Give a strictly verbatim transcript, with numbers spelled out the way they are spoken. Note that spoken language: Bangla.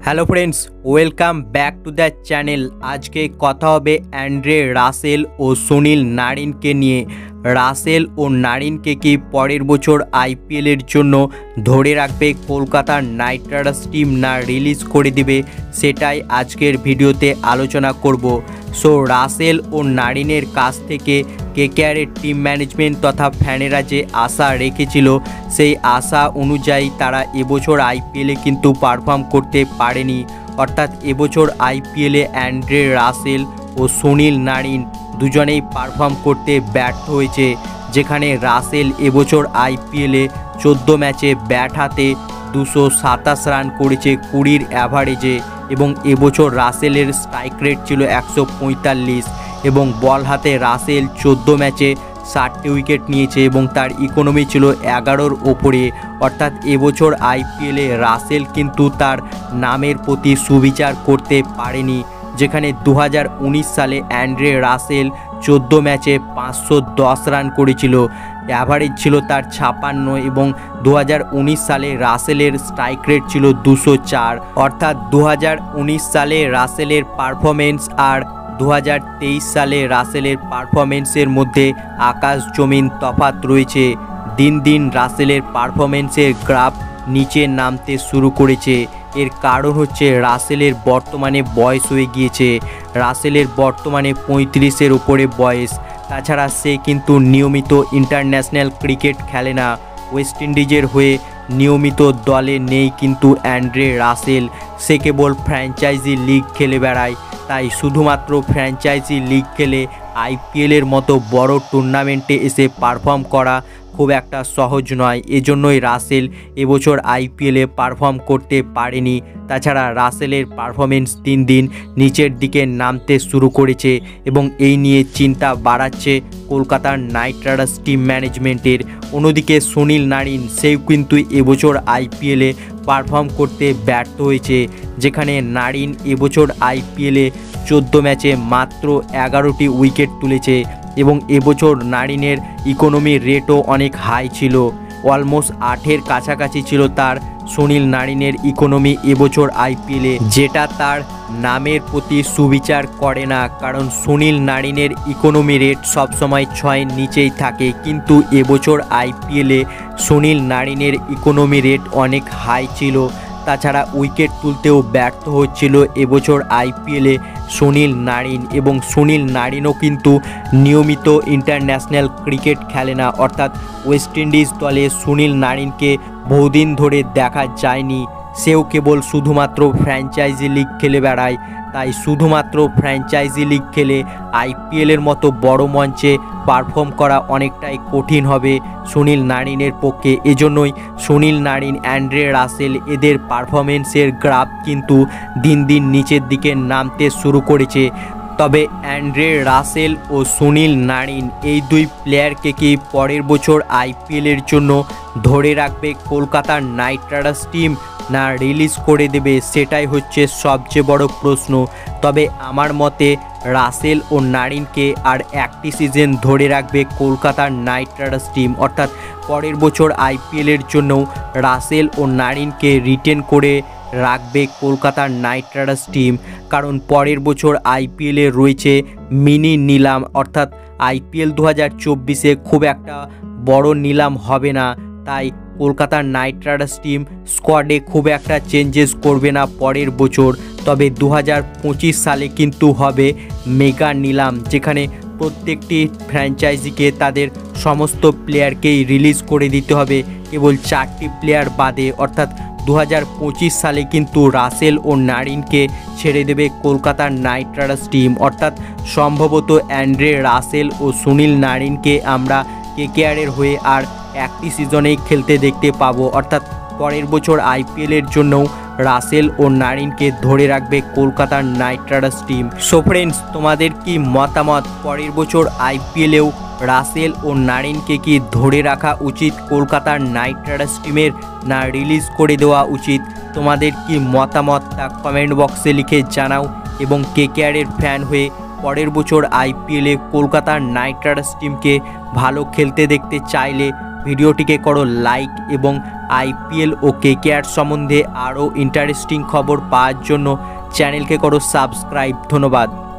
Hello friends, welcome back to the channel. আজকে কথা হবে অ্যান্ড্রে রাসেল ও সুনীল নারিনকে নিয়ে। রাসেল ও নারিনকে কি পরের বছর আইপিএলের জন্য ধরে রাখবে কলকাতা নাইট রাইডার্স টিম, না রিলিজ করে দিবে, সেটাই আজকের ভিডিওতে আলোচনা করব। সো রাসেল ও নারিনের কাছ থেকে কেকেআরের টিম ম্যানেজমেন্ট তথা ফ্যানেরা যে আশা রেখেছিল, সেই আশা অনুযায়ী তারা এবছর আইপিএলে কিন্তু পারফর্ম করতে পারেনি। অর্থাৎ এবছর আইপিএলে অ্যান্ড্রে রাসেল ও সুনীল নারিন দুজনেই পারফর্ম করতে ব্যর্থ হয়েছে। যেখানে রাসেল এবছর আইপিএলে চোদ্দো ম্যাচে ব্যাট হাতে দুশো সাতাশ রান করেছে কুড়ির অ্যাভারেজে, এবং এবছর রাসেলের স্ট্রাইক রেট ছিল একশো পঁয়তাল্লিশ, এবং বল হাতে রাসেল চোদ্দো ম্যাচে ষাটটি উইকেট নিয়েছে এবং তার ইকোনমি ছিল এগারোর ওপরে। অর্থাৎ এবছর আইপিএলে রাসেল কিন্তু তার নামের প্রতি সুবিচার করতে পারেনি। যেখানে দু হাজার উনিশ সালে অ্যান্ড্রে রাসেল চোদ্দো ম্যাচে পাঁচশো দশ রান করেছিল, অ্যাভারেজ ছিল তার ছাপান্ন, এবং দু হাজার উনিশ সালে রাসেলের স্ট্রাইক রেট ছিল দুশো চার। অর্থাৎ দু হাজার উনিশ সালে রাসেলের পারফরমেন্স আর দু হাজার তেইশ সালে রাসেলের পারফরমেন্সের মধ্যে আকাশ জমিন তফাৎ রয়েছে। দিন দিন রাসেলের পারফরমেন্সের গ্রাফ নিচে নামতে শুরু করেছে। এর কারণ হচ্ছে রাসেলের বর্তমানে বয়স হয়ে গিয়েছে। রাসেলের বর্তমানে পঁয়ত্রিশের উপরে বয়স। তাছাড়া সে কিন্তু নিয়মিত ইন্টারন্যাশনাল ক্রিকেট খেলে না। ওয়েস্ট ইন্ডিজের হয়ে নিয়মিত দলে নেই কিন্তু অ্যান্ড্রে রাসেল। সে কেবল ফ্র্যাঞ্চাইজি লিগ খেলে বেড়ায়। তাই শুধুমাত্র ফ্র্যাঞ্চাইজি লিগ খেলে আইপিএলের মতো বড় টুর্নামেন্টে এসে পারফর্ম করা খুব একটা সহজ নয়। এজন্যই রাসেল এবছর আইপিএলে পারফর্ম করতে পারেনি। তাছাড়া রাসেলের পারফরমেন্স দিন দিন নিচের দিকে নামতে শুরু করেছে, এবং এই নিয়ে চিন্তা বাড়াচ্ছে কলকাতার নাইট রাইডার্স টিম ম্যানেজমেন্টের। অন্যদিকে সুনীল নারিন সেও কিন্তু এবছর আইপিএলে পারফর্ম করতে ব্যর্থ হয়েছে। যেখানে নারিন এবছর আইপিএলে চোদ্দো ম্যাচে মাত্র এগারোটি উইকেট তুলেছে, এবং এবছর নারিনের ইকোনমি রেটও অনেক হাই ছিল, অলমোস্ট আটের কাছাকাছি ছিল তার সুনীল নারিনের ইকোনমি এবছর আইপিএলে, যেটা তার নামের প্রতি সুবিচার করে না। কারণ সুনীল নারিনের ইকোনমি রেট সবসময় ছয়ের নিচেই থাকে, কিন্তু এবছর আইপিএলে সুনীল নারিনের ইকোনমি রেট অনেক হাই ছিল। তাছাড়া উইকেট তুলতেও ব্যর্থ হচ্ছিল এবছর আইপিএলে সুনীল নারিন, এবং সুনীল নারিনও কিন্তু নিয়মিত ইন্টারন্যাশনাল ক্রিকেট খেলে না। অর্থাৎ ওয়েস্ট ইন্ডিজ দলে সুনীল নারিনকে বহুদিন ধরে দেখা যায়নি। সেও কেবল শুধুমাত্র ফ্র্যাঞ্চাইজি লিগ খেলে বেড়ায়। তাই শুধুমাত্র ফ্র্যাঞ্চাইজি লিগ খেলে আইপিএলের মতো বড় মঞ্চে পারফর্ম করা অনেকটাই কঠিন হবে সুনীল নারিনের পক্ষে। এজন্যই সুনীল নারিন, অ্যান্ড্রে রাসেল এদের পারফরমেন্সের গ্রাফ কিন্তু দিন দিন নিচের দিকে নামতে শুরু করেছে। তবে অ্যান্ড্রে রাসেল ও সুনীল নারিন এই দুই প্লেয়ারকে কি পরের বছর আইপিএলের জন্য ধরে রাখবে কলকাতার নাইট রাইডার্স টিম, না রিলিজ করে দেবে, সেটাই হচ্ছে সবচেয়ে বড় প্রশ্ন। তবে আমার মতে রাসেল ও নারিনকে আর একটি সিজন ধরে রাখবে কলকাতার নাইট রাইডার্স টিম। অর্থাৎ পরের বছর আইপিএলের জন্যও রাসেল ও নারিনকে রিটেন করে রাখবে কলকাতার নাইট রাইডার্স টিম। কারণ পরের বছর আইপিএলে রয়েছে মিনি নিলাম। অর্থাৎ আইপিএল দু হাজার চব্বিশে খুব একটা বড় নিলাম হবে না। তাই কলকাতার নাইট রাইডার্স টিম স্কোয়াডে খুব একটা চেঞ্জেস করবে না পরের বছর। তবে দু হাজার পঁচিশ সালে কিন্তু হবে মেগা নিলাম, যেখানে প্রত্যেকটি ফ্র্যাঞ্চাইজিকে তাদের সমস্ত প্লেয়ারকেই রিলিজ করে দিতে হবে, কেবল চারটি প্লেয়ার বাদে। অর্থাৎ দু হাজার পঁচিশ সালে কিন্তু রাসেল ও নারিনকে ছেড়ে দেবে কলকাতার নাইট রাইডার্স টিম। অর্থাৎ সম্ভবত অ্যান্ড্রে রাসেল ও সুনীল নারিনকে আমরা কেকেআরের হয়ে আর একটি সিজনেই খেলতে দেখতে পাবো। অর্থাৎ পরের বছর আইপিএলের জন্যও রাসেল ও নারিনকে ধরে রাখবে কলকাতার Knight Riders team. So friends, তোমাদের কি মতামত? পরের বছর আইপিএলেও রাসেল ও নারিনকে কি ধরে রাখা উচিত কলকাতার নাইট রাইডার্স টিমের, না রিলিজ করে দেওয়া উচিত? তোমাদের কি মতামত তা কমেন্ট বক্সে লিখে জানাও। এবং কেকেআরের ফ্যান হয়ে পরের বছর আইপিএলে কলকাতার নাইট রাইডার্স টিমকে ভালো খেলতে দেখতে চাইলে ভিডিওটিকে করো লাইক এবং আইপিএল ও কেকেআর সম্বন্ধে আরও ইন্টারেস্টিং খবর পাওয়ার জন্য চ্যানেলকে করো সাবস্ক্রাইব। ধন্যবাদ।